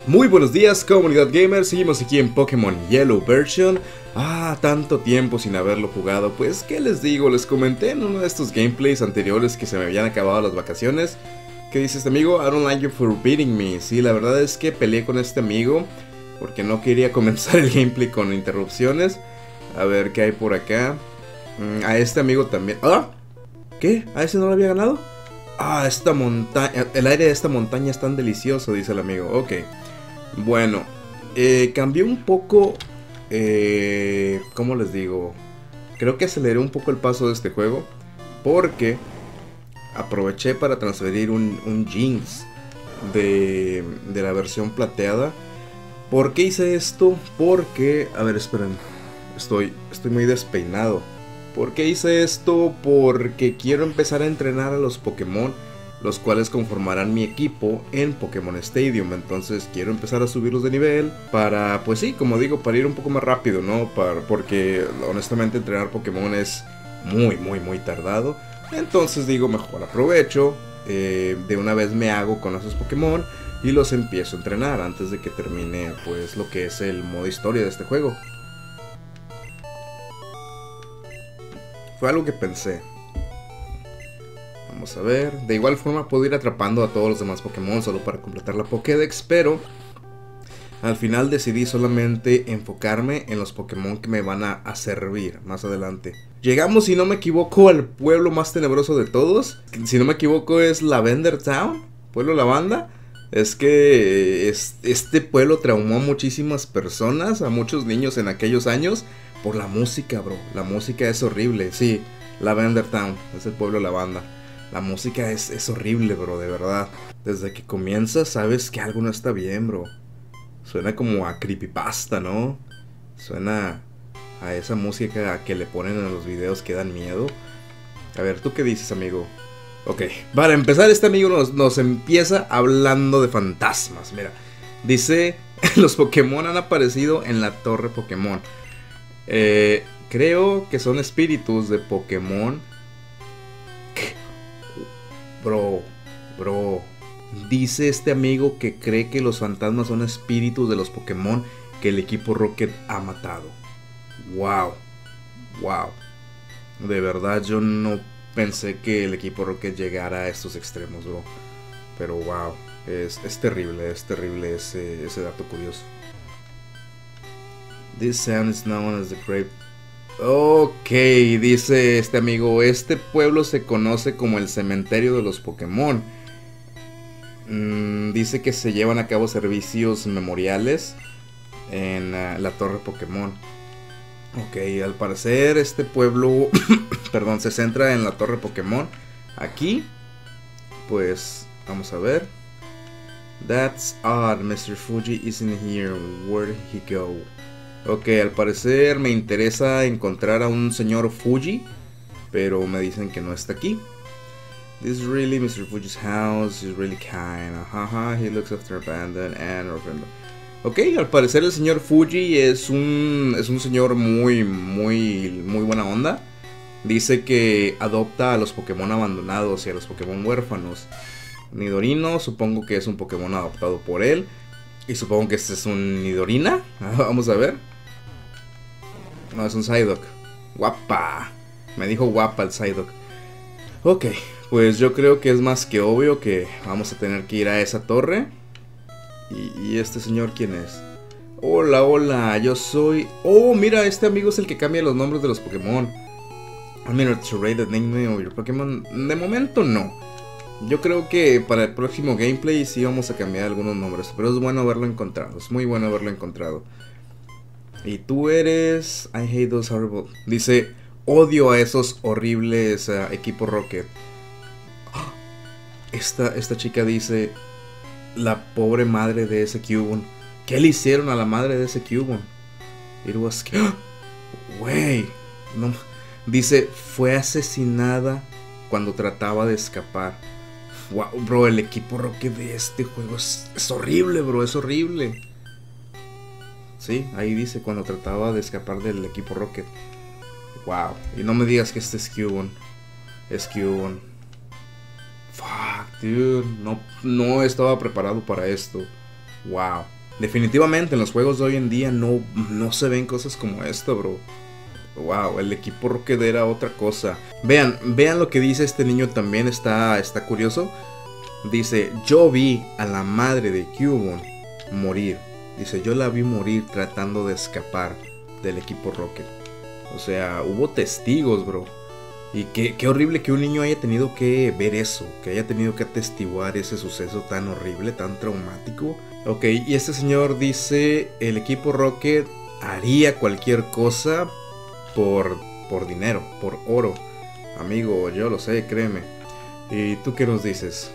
Muy buenos días, comunidad gamer. Seguimos aquí en Pokémon Yellow Version. Tanto tiempo sin haberlo jugado. Pues, ¿qué les digo? Les comenté en uno de estos gameplays anteriores que se me habían acabado las vacaciones. ¿Qué dice este amigo? I don't like you for beating me. Sí, la verdad es que peleé con este amigo porque no quería comenzar el gameplay con interrupciones. A ver, ¿qué hay por acá? A este amigo también. ¿Ah? ¿Qué? ¿A ese no lo había ganado? Esta montaña. El aire de esta montaña es tan delicioso, dice el amigo. Ok. Bueno, cambié un poco. ¿Cómo les digo? Creo que aceleré un poco el paso de este juego. Porque aproveché para transferir un Jinx de la versión plateada. ¿Por qué hice esto? Porque, a ver, esperen. Estoy muy despeinado. ¿Por qué hice esto? Porque quiero empezar a entrenar a los Pokémon, los cuales conformarán mi equipo en Pokémon Stadium. Entonces quiero empezar a subirlos de nivel para, pues sí, como digo, para ir un poco más rápido, ¿no? Porque honestamente entrenar Pokémon es muy tardado. Entonces digo, mejor aprovecho, de una vez me hago con esos Pokémon y los empiezo a entrenar antes de que termine, pues, lo que es el modo historia de este juego. Fue algo que pensé. Vamos a ver. De igual forma puedo ir atrapando a todos los demás Pokémon solo para completar la Pokédex, pero al final decidí solamente enfocarme en los Pokémon que me van a servir más adelante. Llegamos, si no me equivoco, al pueblo más tenebroso de todos. Si no me equivoco es Lavender Town, pueblo lavanda. Es que este pueblo traumó a muchísimas personas, a muchos niños en aquellos años, por la música, bro. La música es horrible, sí. Lavender Town, es el pueblo lavanda. La música es horrible, bro, de verdad. Desde que comienza sabes que algo no está bien, bro. Suena como a creepypasta, ¿no? Suena a esa música que le ponen en los videos que dan miedo. A ver, ¿tú qué dices, amigo? Ok, para empezar, este amigo nos empieza hablando de fantasmas. Mira, dice, los Pokémon han aparecido en la torre Pokémon. Creo que son espíritus de Pokémon. Bro, dice este amigo que cree que los fantasmas son espíritus de los Pokémon que el equipo Rocket ha matado. Wow. De verdad yo no pensé que el equipo Rocket llegara a estos extremos, bro. Pero wow, es terrible ese dato curioso. This sound is known as the Great. Ok, dice este amigo, este pueblo se conoce como el cementerio de los Pokémon. Dice que se llevan a cabo servicios memoriales en la torre Pokémon. Ok, al parecer este pueblo, perdón, se centra en la torre Pokémon. Aquí, pues, vamos a ver. That's odd, Mr. Fuji isn't here, where'd he go? Ok, al parecer me interesa encontrar a un señor Fuji, pero me dicen que no está aquí. This is really Mr. Fuji's house, he's really kind, he looks after abandoned and orphaned. Ok, al parecer el señor Fuji es un señor muy buena onda. Dice que adopta a los Pokémon abandonados y a los Pokémon huérfanos. Nidorino, supongo que es un Pokémon adoptado por él. Y supongo que este es un Nidorina. Vamos a ver. No, es un Psyduck. Guapa. Me dijo guapa el Psyduck. Ok, pues yo creo que es más que obvio que vamos a tener que ir a esa torre. ¿Y este señor quién es? Hola, yo soy... Oh, mira, este amigo es el que cambia los nombres de los Pokémon. I mean, to rate the name of your Pokémon. De momento no. Yo creo que para el próximo gameplay sí vamos a cambiar algunos nombres. Pero es bueno haberlo encontrado. Es muy bueno haberlo encontrado. Y tú eres... I hate those horrible... Dice... Odio a esos horribles equipos Rocket. Esta chica dice... La pobre madre de ese Cubone. ¿Qué le hicieron a la madre de ese Cubone? It was... Wey. No. Dice... Fue asesinada cuando trataba de escapar. Wow, bro, el equipo Rocket de este juego es horrible, bro, es horrible. Sí, ahí dice cuando trataba de escapar del equipo Rocket. Wow, y no me digas que este es Cubone. Es Cubone. Fuck, dude, no estaba preparado para esto. Wow, Definitivamente en los juegos de hoy en día no se ven cosas como esto, bro. Wow, el equipo Rocket era otra cosa. Vean lo que dice este niño también, está curioso. Dice, yo vi a la madre de Cubone morir. Dice, yo la vi morir tratando de escapar del equipo Rocket. O sea, hubo testigos, bro. Y qué horrible que un niño haya tenido que ver eso, que haya tenido que atestiguar ese suceso tan horrible, tan traumático. Ok, y este señor dice, el equipo Rocket haría cualquier cosa por dinero, por oro. Amigo, yo lo sé, créeme. ¿Y tú qué nos dices?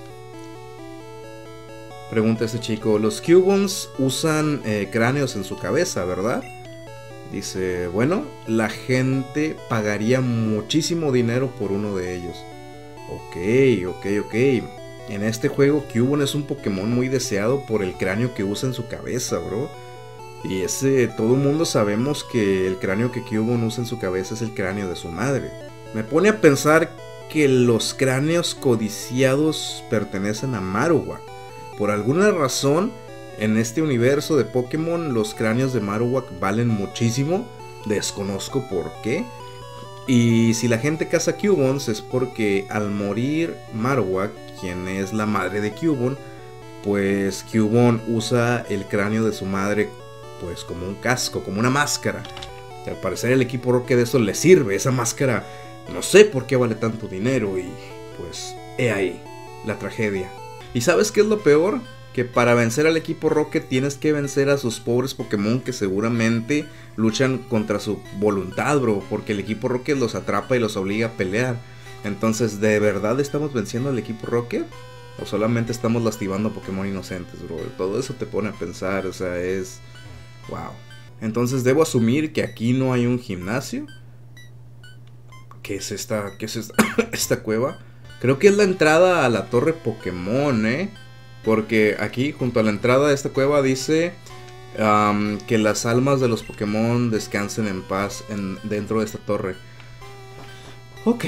Pregunta este chico, los Cubones usan cráneos en su cabeza, ¿verdad? Dice, bueno, la gente pagaría muchísimo dinero por uno de ellos. Ok. En este juego, Cubone es un Pokémon muy deseado por el cráneo que usa en su cabeza, bro. Y todo el mundo sabemos que el cráneo que Cubone usa en su cabeza es el cráneo de su madre. Me pone a pensar que los cráneos codiciados pertenecen a Marowak. Por alguna razón, en este universo de Pokémon, los cráneos de Marowak valen muchísimo. Desconozco por qué. Y si la gente caza Cubones es porque al morir Marowak, quien es la madre de Cubone, pues Cubone usa el cráneo de su madre pues como un casco, como una máscara. Y al parecer el equipo Rocket de eso le sirve. Esa máscara no sé por qué vale tanto dinero y pues he ahí la tragedia. ¿Y sabes qué es lo peor? Que para vencer al equipo Rocket tienes que vencer a sus pobres Pokémon que seguramente luchan contra su voluntad, bro. Porque el equipo Rocket los atrapa y los obliga a pelear. Entonces, ¿de verdad estamos venciendo al equipo Rocket? ¿O solamente estamos lastimando a Pokémon inocentes, bro? Todo eso te pone a pensar, o sea, es... wow. Entonces, ¿debo asumir que aquí no hay un gimnasio? ¿Qué es esta esta cueva? Creo que es la entrada a la torre Pokémon, porque aquí, junto a la entrada de esta cueva, dice que las almas de los Pokémon descansen en paz dentro de esta torre. Ok.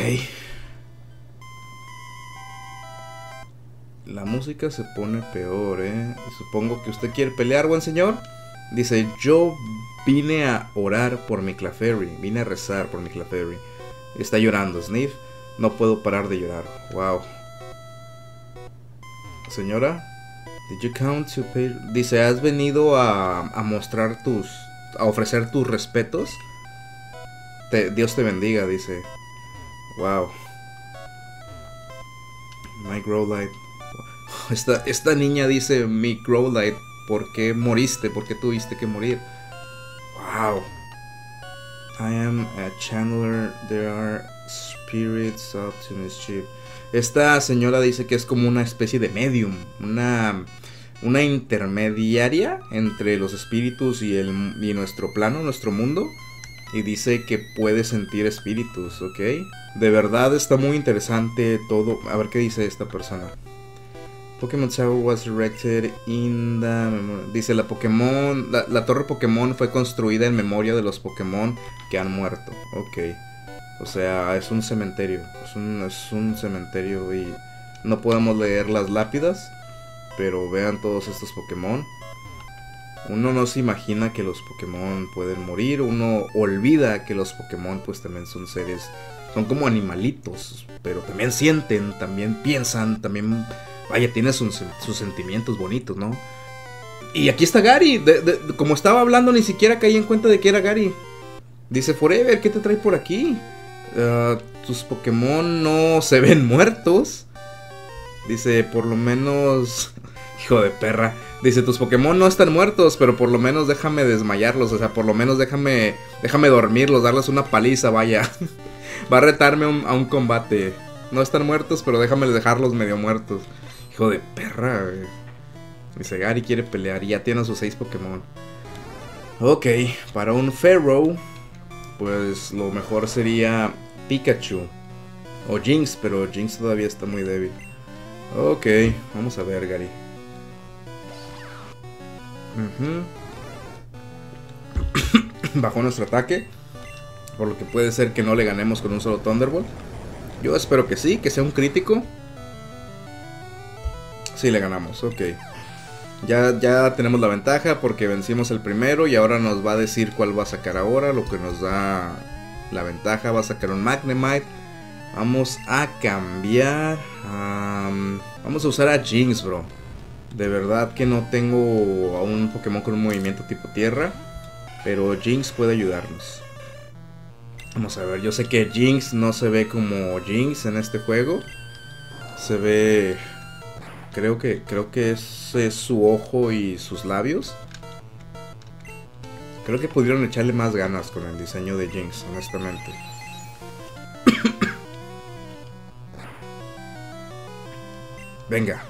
La música se pone peor, Supongo que usted quiere pelear, buen señor. Dice, yo vine a orar por mi Clefairy. Vine a rezar por mi Clefairy. Está llorando, Sniff. No puedo parar de llorar. Wow. Señora, did you come to pay? Dice, ¿has venido a mostrar a ofrecer tus respetos? Dios te bendiga, dice. Wow. My Growlite. Esta niña dice, mi Growlite, ¿por qué moriste? ¿Por qué tuviste que morir? Wow. I am a channeler. There are spirits up to mischief. Esta señora dice que es como una especie de medium, una intermediaria entre los espíritus y nuestro plano, nuestro mundo. Y dice que puede sentir espíritus, ¿ok? De verdad está muy interesante todo. A ver qué dice esta persona. Pokémon Tower was erected in the... Dice, la torre Pokémon fue construida en memoria de los Pokémon que han muerto. Ok. O sea, es un cementerio. Es un cementerio y no podemos leer las lápidas. Pero vean todos estos Pokémon. Uno no se imagina que los Pokémon pueden morir. Uno olvida que los Pokémon pues también son seres... Son como animalitos. Pero también sienten, también piensan, también... Vaya, tiene sus sentimientos bonitos, ¿no? Y aquí está Gary. Como estaba hablando, ni siquiera caí en cuenta de que era Gary. Dice, Forever, ¿qué te trae por aquí? Tus Pokémon no se ven muertos. Dice, por lo menos... Hijo de perra. Dice, tus Pokémon no están muertos, pero por lo menos déjame desmayarlos. O sea, por lo menos déjame dormirlos, darles una paliza, vaya. Va a retarme a un combate. No están muertos, pero déjame dejarlos medio muertos. Hijo de perra, güey. Dice, Gary quiere pelear y ya tiene a sus 6 Pokémon. Ok, para un Pharaoh, pues lo mejor sería Pikachu o Jinx, pero Jinx todavía está muy débil. Ok, vamos a ver, Gary. Bajó nuestro ataque, por lo que puede ser que no le ganemos con un solo Thunderbolt. Yo espero que sí, que sea un crítico. Sí, le ganamos, ok. Ya tenemos la ventaja porque vencimos el primero y ahora nos va a decir cuál va a sacar ahora, lo que nos da la ventaja. Va a sacar un Magnemite. Vamos a cambiar. Vamos a usar a Jinx, bro. De verdad que no tengo a un Pokémon con un movimiento tipo tierra, pero Jinx puede ayudarnos. Vamos a ver, yo sé que Jinx no se ve como Jinx en este juego. Se ve... Creo que ese es su ojo y sus labios. Creo que pudieron echarle más ganas con el diseño de Jinx, honestamente. Venga.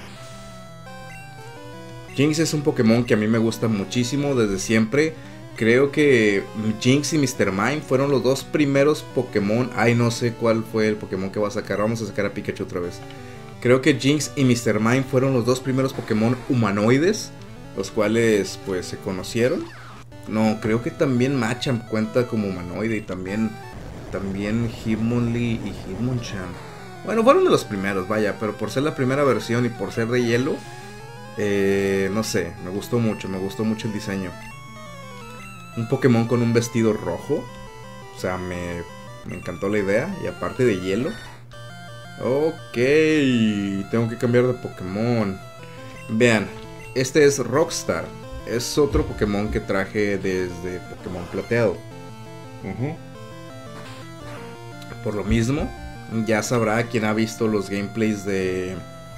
Jinx es un Pokémon que a mí me gusta muchísimo desde siempre. Creo que Jinx y Mr. Mime fueron los dos primeros Pokémon. Ay, no sé cuál fue el Pokémon que va a sacar. Vamos a sacar a Pikachu otra vez. Creo que Jinx y Mr. Mime fueron los dos primeros Pokémon humanoides, los cuales pues se conocieron. No, creo que también Machamp cuenta como humanoide y también Hitmonlee y Hitmonchan. Bueno, fueron de los primeros, vaya, pero por ser la primera versión y por ser de hielo, no sé, me gustó mucho el diseño. Un Pokémon con un vestido rojo, o sea, me encantó la idea, y aparte de hielo. Ok, tengo que cambiar de Pokémon. Vean, este es Rockstar. Es otro Pokémon que traje desde Pokémon Plateado. Por lo mismo, ya sabrá quien ha visto los gameplays de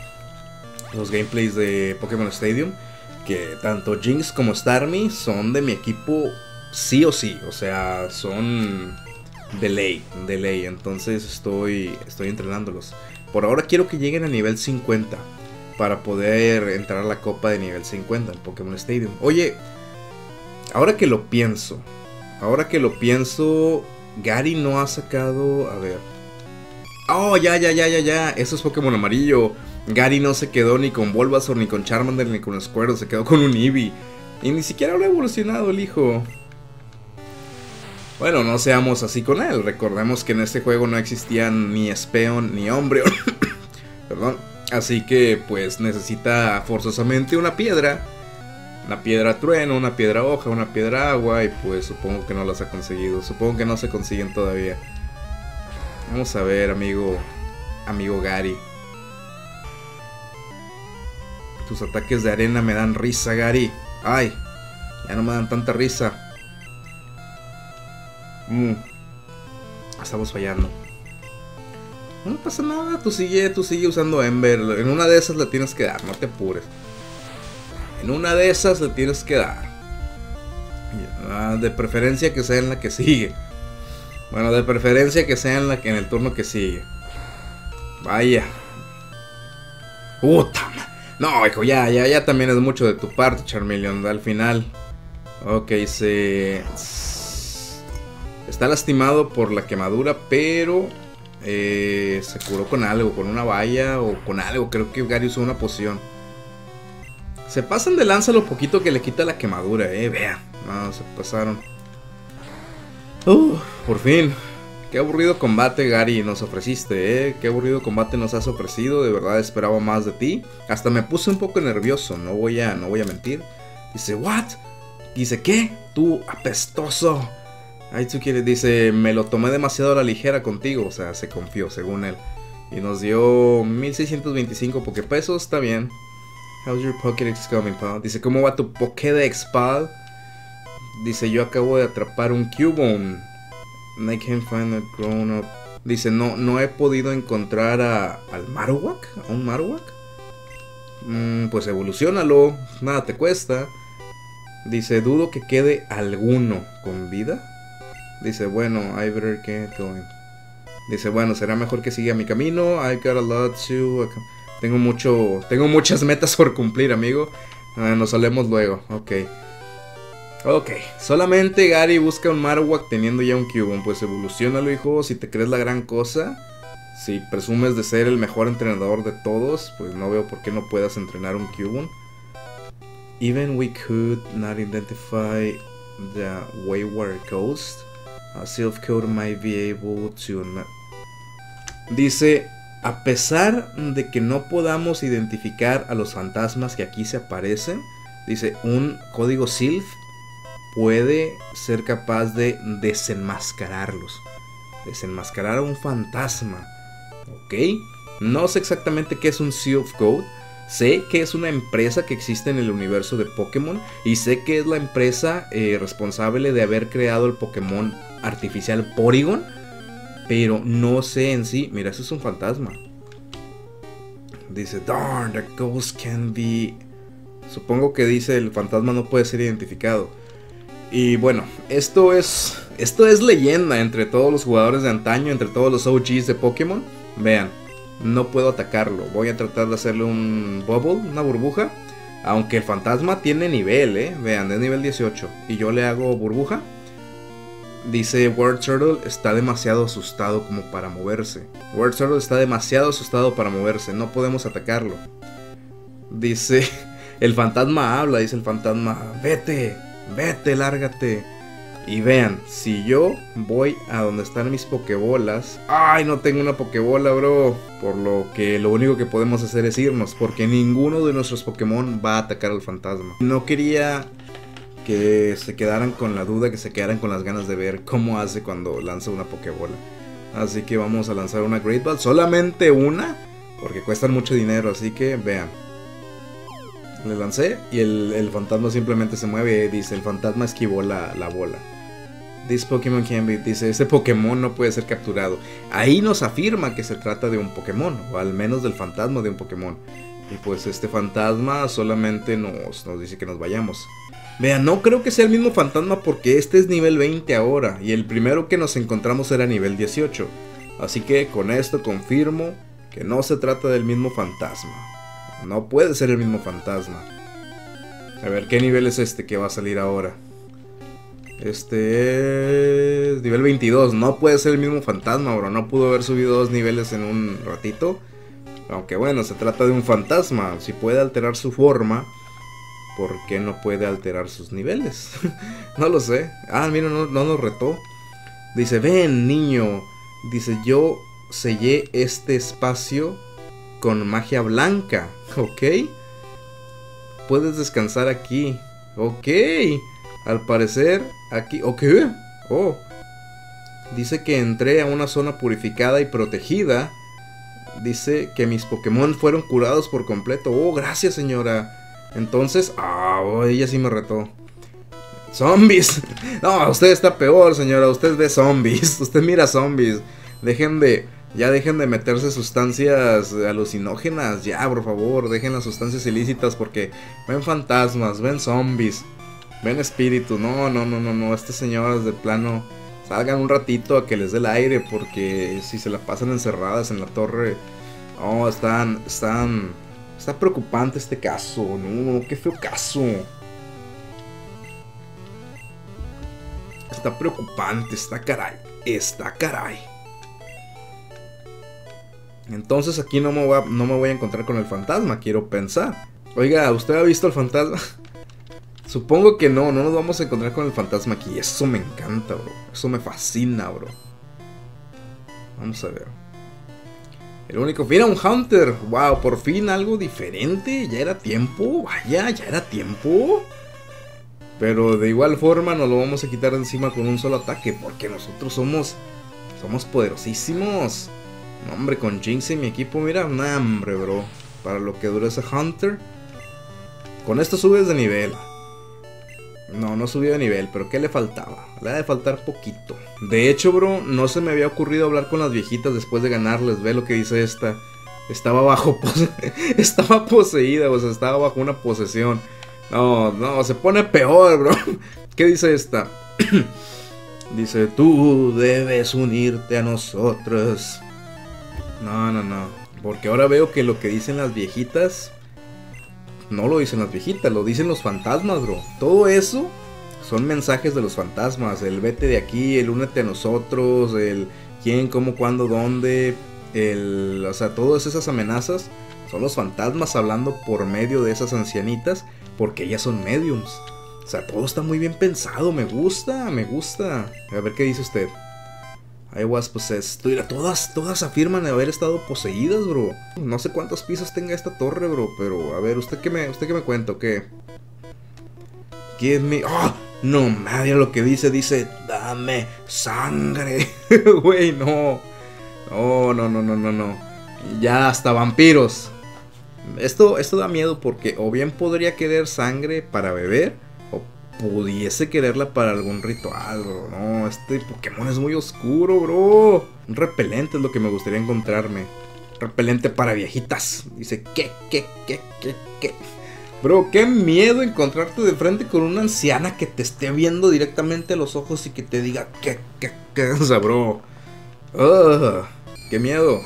Pokémon Stadium, que tanto Jinx como Starmie son de mi equipo sí o sí. O sea, son de ley. Entonces estoy entrenándolos. Por ahora quiero que lleguen a nivel 50 para poder entrar a la copa de nivel 50 en Pokémon Stadium. Oye, ahora que lo pienso, Gary no ha sacado... A ver... Oh, ya, eso es Pokémon amarillo. Gary no se quedó ni con Bulbasaur, ni con Charmander, ni con Squirtle. Se quedó con un Eevee. Y ni siquiera lo ha evolucionado el hijo. Bueno, no seamos así con él. Recordemos que en este juego no existían ni Espeon ni Umbreon. Perdón. Así que pues necesita forzosamente una piedra. Una piedra trueno, una piedra hoja, una piedra agua. Y pues supongo que no las ha conseguido. Supongo que no se consiguen todavía. Vamos a ver, amigo Gary. Tus ataques de arena me dan risa, Gary. Ay, ya no me dan tanta risa. Estamos fallando. No pasa nada, tú sigue usando Ember. En una de esas le tienes que dar, no te apures. En una de esas le tienes que dar. De preferencia que sea en la que sigue. Bueno, de preferencia que sea en el turno que sigue. Vaya. Puta. No, hijo, ya también es mucho de tu parte, Charmeleon. Al final. Ok, está lastimado por la quemadura, pero se curó con algo, con una valla o con algo. Creo que Gary usó una poción. Se pasan de lanza lo poquito que le quita la quemadura, vean. No, se pasaron. Por fin. Qué aburrido combate, Gary, nos ofreciste, Qué aburrido combate nos has ofrecido. De verdad esperaba más de ti. Hasta me puse un poco nervioso, no voy a mentir. Dice, ¿what? Dice, ¿qué? Tú apestoso. Aitsuki dice, me lo tomé demasiado a la ligera contigo. O sea, se confió, según él. Y nos dio 1625 Poképesos, está bien. How's your Pokédex coming, pal? Dice, ¿cómo va tu Pokédex, pal? Dice, yo acabo de atrapar un Cubone. I can't find a grown up. Dice, no he podido encontrar al Marowak. ¿A un Marowak? Pues evoluciónalo, nada te cuesta. Dice, dudo que quede alguno con vida. Dice, bueno, I better get going. Dice, bueno, será mejor que siga mi camino. I got a lot to... Tengo muchas metas por cumplir, amigo. Nos salemos luego, Ok, solamente Gary busca un Marowak teniendo ya un Cubone. Pues evolucionalo, hijo, si te crees la gran cosa. Si presumes de ser el mejor entrenador de todos, pues no veo por qué no puedas entrenar un Cubone. Even we could not identify the wayward ghost, a Silph code might be able to... Dice, a pesar de que no podamos identificar a los fantasmas que aquí se aparecen, Dice, un código Sylph puede ser capaz de desenmascararlos. Desenmascarar a un fantasma. Ok. No sé exactamente qué es un Sylph Code. Sé que es una empresa que existe en el universo de Pokémon. Y sé que es la empresa responsable de haber creado el Pokémon artificial Porygon. Pero no sé en sí. Mira, eso es un fantasma. Dice, darn, the ghost can be... Supongo que dice el fantasma no puede ser identificado. Y bueno, esto es leyenda entre todos los jugadores de antaño, entre todos los OGs de Pokémon. Vean, no puedo atacarlo. Voy a tratar de hacerle un bubble, una burbuja. Aunque el fantasma tiene nivel, vean, es nivel 18. Y yo le hago burbuja. Dice, Word Turtle está demasiado asustado como para moverse. Word Turtle está demasiado asustado para moverse. No podemos atacarlo. Dice, el fantasma habla. Dice el fantasma, vete, vete, lárgate. Y vean, si yo voy a donde están mis pokebolas... ¡Ay, no tengo una pokebola, bro! Por lo que lo único que podemos hacer es irnos, porque ninguno de nuestros Pokémon va a atacar al fantasma. No quería que se quedaran con la duda, que se quedaran con las ganas de ver cómo hace cuando lanza una pokebola. Así que vamos a lanzar una Great Ball, solamente una, porque cuestan mucho dinero, así que vean. Le lancé y el fantasma simplemente se mueve y dice, el fantasma esquivó la bola. This Pokémon can be, dice, ese Pokémon no puede ser capturado. Ahí nos afirma que se trata de un Pokémon, o al menos del fantasma de un Pokémon. Y pues este fantasma solamente nos dice que nos vayamos. Vean, no creo que sea el mismo fantasma porque este es nivel 20 ahora. Y el primero que nos encontramos era nivel 18. Así que con esto confirmo que no se trata del mismo fantasma. No puede ser el mismo fantasma. A ver, ¿qué nivel es este que va a salir ahora? Este es nivel 22. No puede ser el mismo fantasma, bro. No pudo haber subido 2 niveles en un ratito. Aunque bueno, se trata de un fantasma. Si puede alterar su forma, ¿por qué no puede alterar sus niveles? No lo sé. Ah, mira, no nos retó. Dice, ven, niño. Dice, yo sellé este espacio con magia blanca. Ok. Puedes descansar aquí. Ok. Al parecer, aquí... ¿Ok? Oh. Dice que entré a una zona purificada y protegida. Dice que mis Pokémon fueron curados por completo. Oh, gracias, señora. Entonces... ella sí me retó. ¡Zombies! No, usted está peor, señora. Usted ve zombies. Usted mira zombies. Ya dejen de meterse sustancias alucinógenas. Ya, por favor, dejen las sustancias ilícitas porque ven fantasmas, ven zombies, ven espíritus. No, estas señoras de plano salgan un ratito a que les dé el aire, porque si se la pasan encerradas en la torre, está preocupante este caso. No, qué feo caso. Está preocupante, está caray. Entonces aquí no me voy a encontrar con el fantasma, quiero pensar. Oiga, ¿usted ha visto al fantasma? Supongo que no nos vamos a encontrar con el fantasma aquí. Eso me encanta, bro. Eso me fascina, bro. Vamos a ver. El único... ¡Mira, un Hunter! ¡Wow! Por fin algo diferente. Ya era tiempo. Vaya, ya era tiempo. Pero de igual forma nos lo vamos a quitar de encima con un solo ataque, porque nosotros somos poderosísimos. No, hombre, con Jinx y mi equipo, mira, nah, hombre, bro. Para lo que dura ese Hunter. Con esto subes de nivel. No subió de nivel, pero ¿qué le faltaba? Le ha de faltar poquito. De hecho, bro, no se me había ocurrido hablar con las viejitas después de ganarles. Ve lo que dice esta. Estaba estaba poseída, o sea, estaba bajo una posesión. No, se pone peor, bro. ¿Qué dice esta? Dice, tú debes unirte a nosotros. No. Porque ahora veo que lo que dicen las viejitas no lo dicen las viejitas, lo dicen los fantasmas, bro. Todo eso son mensajes de los fantasmas. El vete de aquí, el únete a nosotros, el quién, cómo, cuándo, dónde. O sea, todas esas amenazas son los fantasmas hablando por medio de esas ancianitas, porque ellas son mediums. O sea, todo está muy bien pensado, me gusta. A ver qué dice usted. I was possessed. Mira, todas afirman haber estado poseídas, bro. No sé cuántos pisos tenga esta torre, bro, pero a ver, ¿usted qué me cuenta o qué? give me... ¡Oh! No, nadie lo que dice, dame sangre. Güey, no. No. Ya hasta vampiros. Esto da miedo porque o bien podría querer sangre para beber o pudiese quererla para algún ritual, bro. No, este Pokémon es muy oscuro, bro. Un repelente es lo que me gustaría encontrarme. Repelente para viejitas. Dice, ¿qué? Bro, qué miedo encontrarte de frente con una anciana que te esté viendo directamente a los ojos y que te diga, ¿qué? O sea, bro. Qué miedo.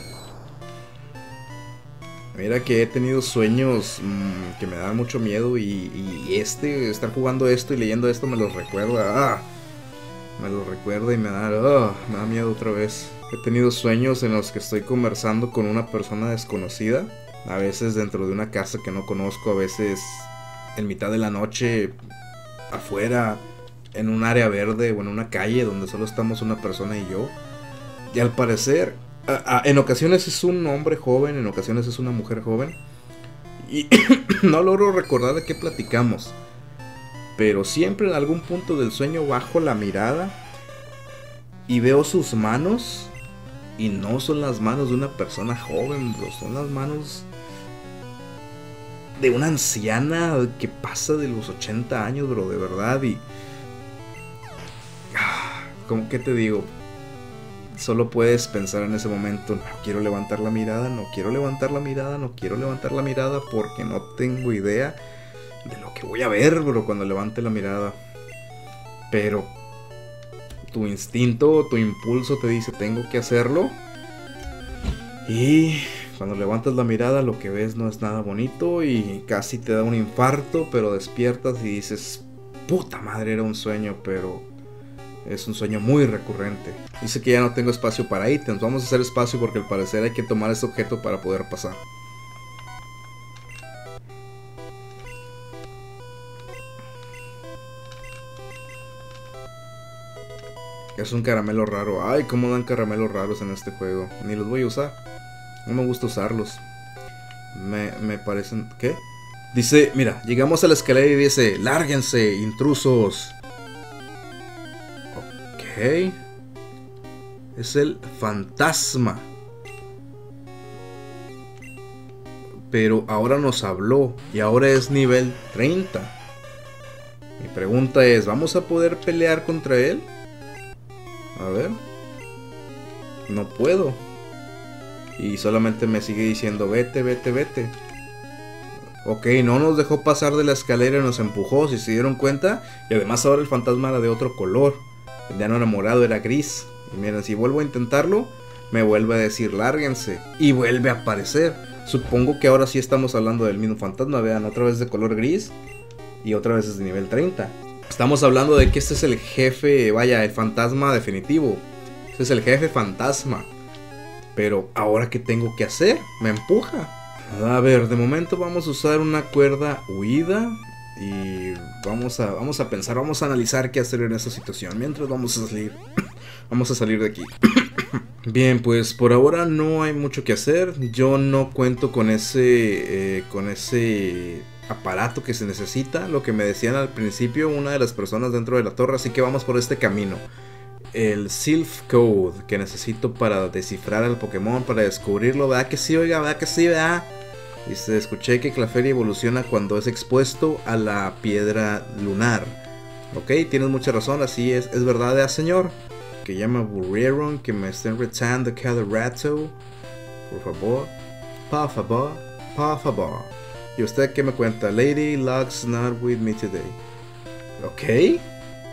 Mira que he tenido sueños que me dan mucho miedo y estar jugando esto y leyendo esto me los recuerda. Me los recuerda y me da miedo otra vez. He tenido sueños en los que estoy conversando con una persona desconocida. A veces dentro de una casa que no conozco, a veces en mitad de la noche, afuera, en un área verde o en una calle donde solo estamos una persona y yo. Y al parecer, en ocasiones es un hombre joven, en ocasiones es una mujer joven. Y no logro recordar de qué platicamos. Pero siempre en algún punto del sueño bajo la mirada y veo sus manos. Y no son las manos de una persona joven, bro. Son las manos de una anciana que pasa de los 80 años, bro. De verdad. Y... ¿cómo que te digo? Solo puedes pensar en ese momento, no quiero levantar la mirada, no quiero levantar la mirada, no quiero levantar la mirada porque no tengo idea de lo que voy a ver, bro, cuando levante la mirada. Pero tu instinto, tu impulso te dice, tengo que hacerlo. Y cuando levantas la mirada, lo que ves no es nada bonito y casi te da un infarto, pero despiertas y dices, puta madre, era un sueño, pero es un sueño muy recurrente. Dice que ya no tengo espacio para ítems. Vamos a hacer espacio porque al parecer hay que tomar ese objeto para poder pasar. Es un caramelo raro. Ay, cómo dan caramelos raros en este juego. Ni los voy a usar. No me gusta usarlos. Me parecen... ¿Qué? Dice, mira, llegamos a la escalera y dice, lárguense, intrusos. Ok. Es el fantasma. Pero ahora nos habló. Y ahora es nivel 30. Mi pregunta es, ¿vamos a poder pelear contra él? A ver. No puedo. Y solamente me sigue diciendo, vete. Ok, no nos dejó pasar de la escalera y nos empujó, si se dieron cuenta. Y además ahora el fantasma era de otro color. Ya no era morado, era gris. Y miren, si vuelvo a intentarlo, me vuelve a decir, lárguense. Y vuelve a aparecer. Supongo que ahora sí estamos hablando del mismo fantasma. Vean, otra vez de color gris. Y otra vez es de nivel 30. Estamos hablando de que este es el jefe, vaya, el fantasma definitivo. Este es el jefe fantasma. Pero, ¿ahora qué tengo que hacer? Me empuja. A ver, de momento vamos a usar una cuerda huida. Y vamos a pensar, vamos a analizar qué hacer en esta situación. Mientras vamos a salir. Vamos a salir de aquí. Bien, pues por ahora no hay mucho que hacer. Yo no cuento con ese aparato que se necesita. Lo que me decían al principio una de las personas dentro de la torre. Así que vamos por este camino. El Silph Code que necesito para descifrar al Pokémon, para descubrirlo. ¿Verdad que sí, oiga? ¿Verdad que sí, verdad? Dice, escuché que Clefairy evoluciona cuando es expuesto a la piedra lunar. Ok, tienes mucha razón, así es verdad, señor. Que llama Burrieron, que me estén retando cada rato. Por favor. ¿Y usted qué me cuenta? Lady Luck's not with me today. Ok.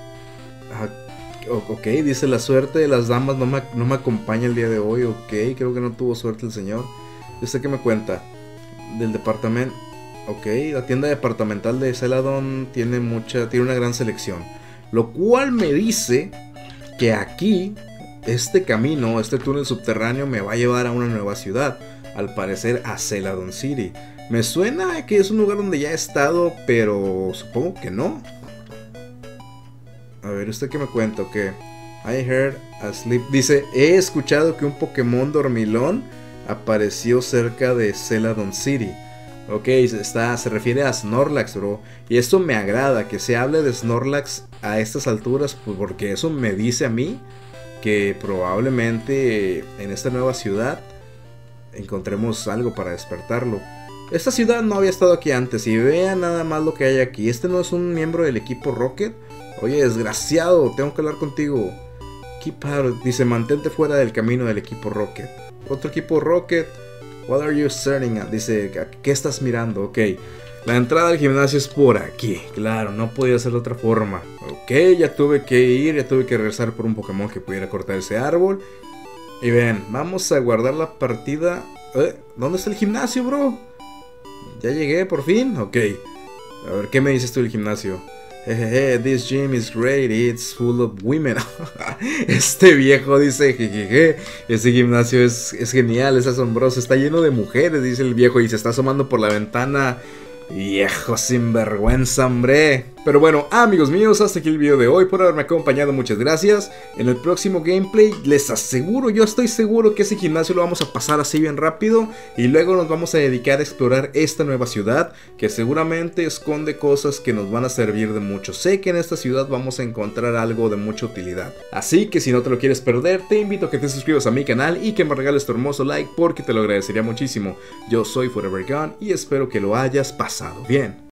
Ok, dice la suerte de las damas no me acompaña el día de hoy. Ok, creo que no tuvo suerte el señor. ¿Y usted qué me cuenta? Del departamento. Ok, la tienda departamental de Celadon tiene una gran selección. Lo cual me dice que aquí, este camino, este túnel subterráneo me va a llevar a una nueva ciudad. Al parecer a Celadon City. Me suena que es un lugar donde ya he estado, pero supongo que no. A ver, ¿usted qué me cuenta? Ok. I heard a sleep. Dice, he escuchado que un Pokémon dormilón apareció cerca de Celadon City. Ok, se refiere a Snorlax, bro. Y esto me agrada, que se hable de Snorlax a estas alturas, pues porque eso me dice a mí que probablemente en esta nueva ciudad encontremos algo para despertarlo. Esta ciudad no había estado aquí antes y vean nada más lo que hay aquí. Este no es un miembro del equipo Rocket. Oye, desgraciado, tengo que hablar contigo. Keep out, dice, mantente fuera del camino del equipo Rocket. Otro equipo Rocket. What are you staring at? Dice, ¿qué estás mirando? Ok, la entrada al gimnasio es por aquí. Claro, no podía ser de otra forma. Ok, ya tuve que ir, ya tuve que regresar por un Pokémon que pudiera cortar ese árbol. Y ven, vamos a guardar la partida. ¿Dónde está el gimnasio, bro? Ya llegué, por fin. Ok, a ver, ¿qué me dices tú del gimnasio? Jejeje, this gym is great, it's full of women. Este viejo dice, jejeje, ese gimnasio es genial, es asombroso, está lleno de mujeres, dice el viejo, y se está asomando por la ventana. Viejo sinvergüenza, hombre. Pero bueno, amigos míos, hasta aquí el video de hoy. Por haberme acompañado, muchas gracias. En el próximo gameplay les aseguro, yo estoy seguro que ese gimnasio lo vamos a pasar así bien rápido. Y luego nos vamos a dedicar a explorar esta nueva ciudad, que seguramente esconde cosas que nos van a servir de mucho. Sé que en esta ciudad vamos a encontrar algo de mucha utilidad. Así que si no te lo quieres perder, te invito a que te suscribas a mi canal y que me regales tu hermoso like, porque te lo agradecería muchísimo. Yo soy Forever Gone y espero que lo hayas pasado bien.